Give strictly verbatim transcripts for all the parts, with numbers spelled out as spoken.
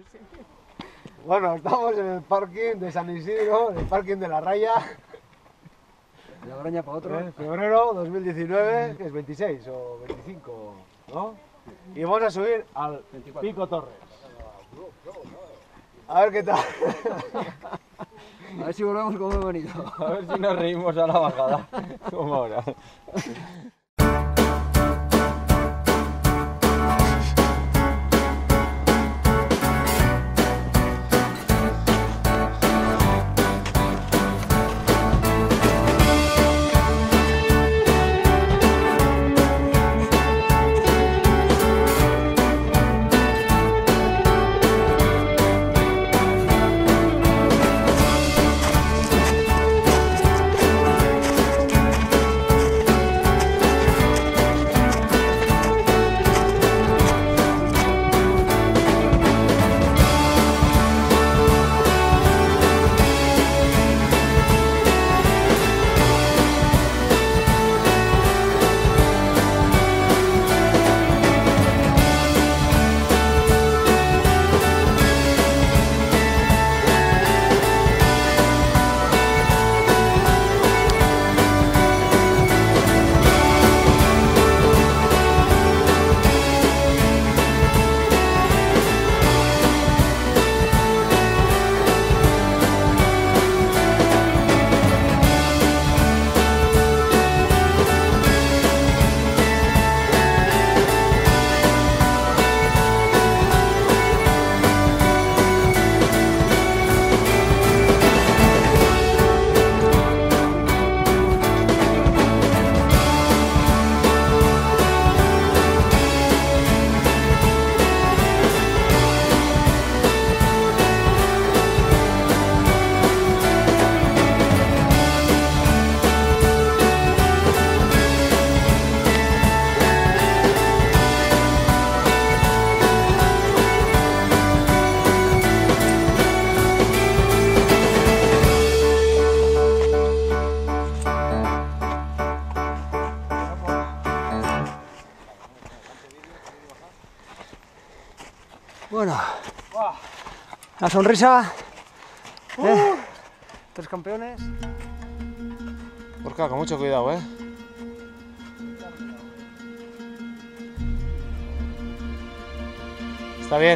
Bueno, estamos en el parking de San Isidro, en el parking de La Raya. La Graña para otro. ¿Eh? Febrero dos mil diecinueve, que es veintiséis o veinticinco, ¿no? Y vamos a subir al veinticuatro. Pico Torres. A ver qué tal. A ver si volvemos como hemos venido. A ver si nos reímos a la bajada, como ahora. Bueno, la sonrisa, ¿eh? Tres campeones. Gorka, con mucho cuidado, ¿eh? Está bien.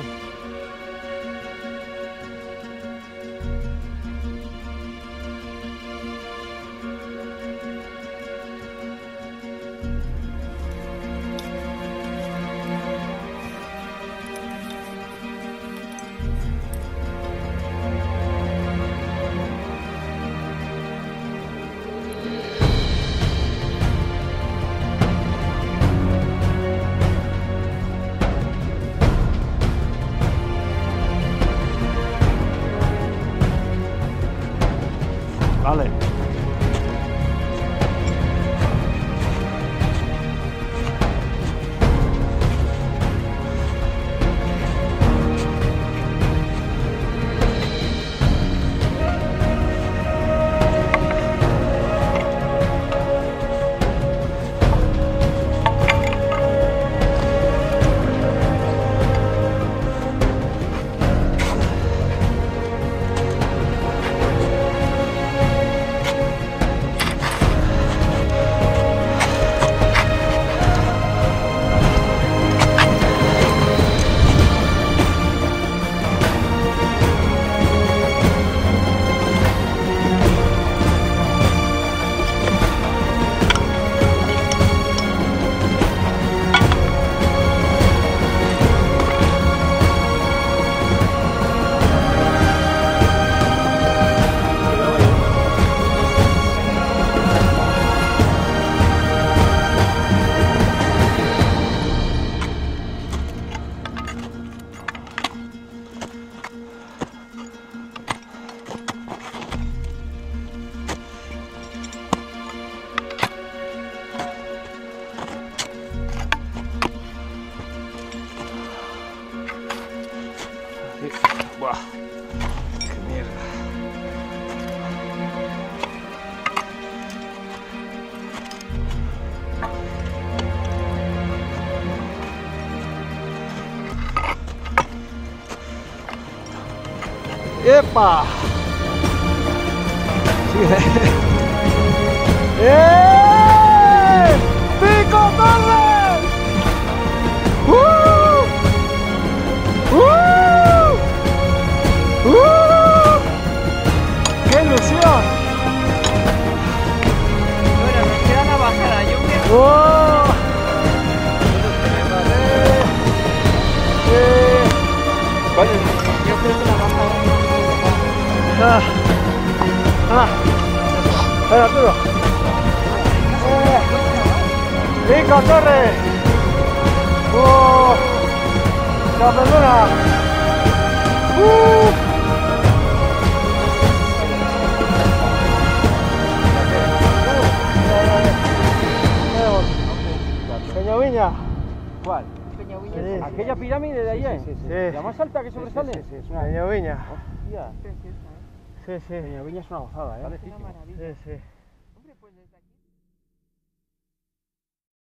Vale. Buah, qué mierda. ¡Epa! Sigue. ¡Eh! ¡Pico Torres! ¡Uh! ¡Uh! ¡Uh! ¡Qué ilusión! Bueno, nos queda la bajada, yo creo. ¡Oh! Eh, eh. Yo creo que la bajada. Ah, ah. Espera, Arturo. Eh. ¡Pico Torres! ¡Oh! ¡La perdona! ¡Uh! Peñaviña. ¿Cuál? Peñaviña. Sí. ¿Aquella pirámide de allí? Sí. ¿La más alta que sobresale? Sí, sí, sí. Peñaviña. Hostia. Preciosa, ¿eh? Sí, sí. Peñaviña es una gozada, ¿eh? Es una maravilla. Sí, sí. Hombre, pues desde aquí.